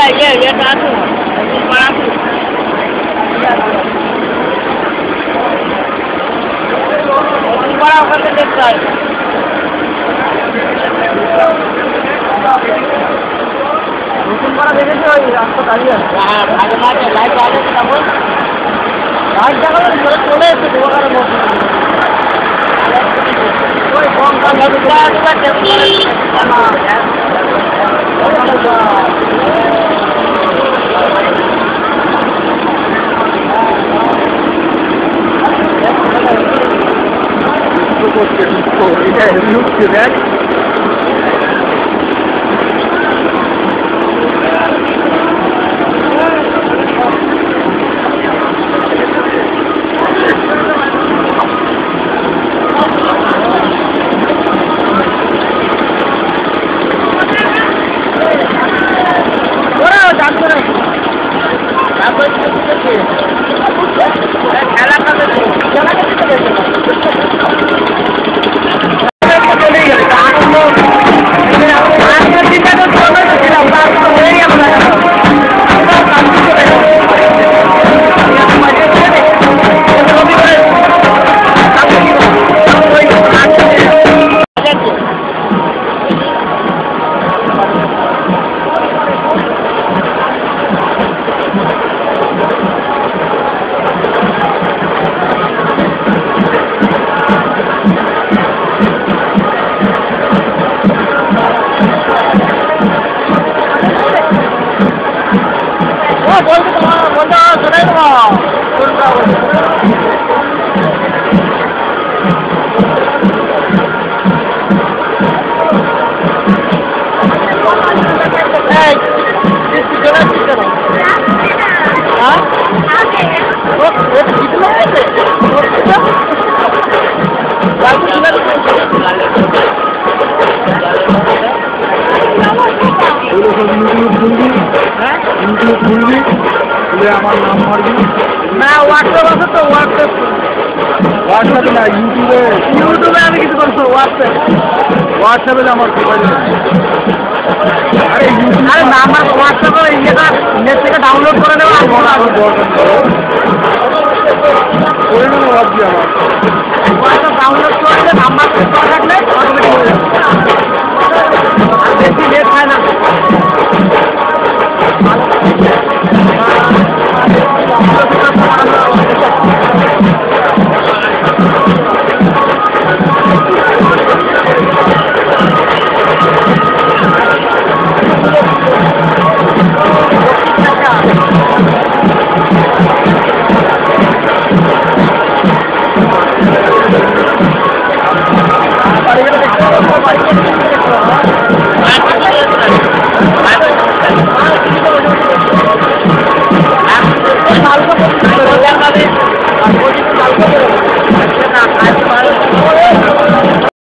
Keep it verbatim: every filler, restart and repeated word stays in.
ये ये टाटू बड़ा बड़ा करके देखता है नতুन बड़ा দেখেছো ওই রাস্তা দাঁড়িয়ে হ্যাঁ আগে মাঠে লাইট আগে তখন লাইট জায়গা ধরে চলে এসে দোকানের মধ্যে ওই কোন কাল লাগা আছে এটা লুক দেখ আমার নাম মারবি না হোয়াটসঅ্যাপ আছে তো হোয়াটসঅ্যাপ হোয়াটসঅ্যাপ না ইউটিউবে ইউটিউবে আমি কিছু করছো হোয়াটসঅ্যাপ হোয়াটসঅ্যাপে আমার মোবাইল আরে ইউটিউব আরে না আমার হোয়াটসঅ্যাপে ইয়েটা নেট থেকে ডাউনলোড করে দেবো আর বড় আর দরকার করে নেবো ভাবছি আমার হোয়াটসঅ্যাপ ডাউনলোড করে নাম্বার